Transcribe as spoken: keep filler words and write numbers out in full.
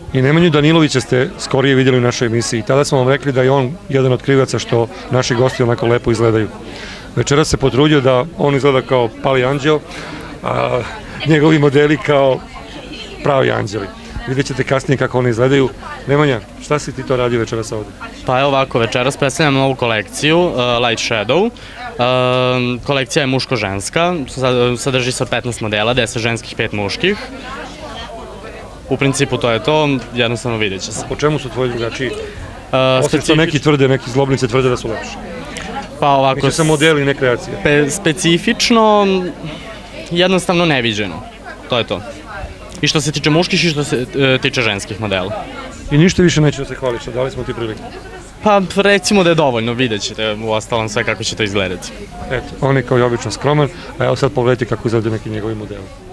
I Nemanju Danilovića ste skorije vidjeli u našoj emisiji. Tada smo vam rekli da je on jedan od krivaca što naši gosti onako lepo izgledaju. Večeras se potrudio da on izgleda kao pali anđeo, a njegovi modeli kao pravi anđeli. Vidjet ćete kasnije kako oni izgledaju. Nemanja, šta si ti to radio večeras ovdje? Pa evo ovako, večeras predstavljam novu kolekciju, uh, Light Shadow. Uh, kolekcija je muško-ženska, sadrži se petnaest modela, deset ženskih, pet muških. U principu to je to, jednostavno vidjet će se. Po čemu su tvoji drugačiji? Osim što neki tvrde, neki zlobnice tvrde da su lepši. Pa ovako... Mislim sam modeli, ne kreacije. Specifično, jednostavno neviđeno. To je to. I što se tiče muških i što se tiče ženskih modela. I ništa više neće da se hvališ, dali smo ti priliku. Pa recimo da je dovoljno, vidjet ćete u ostalom sve kako će to izgledati. Eto, on je kao i obično skroman, a evo sad pogledajte kako izgledaju neki njegovi modeli.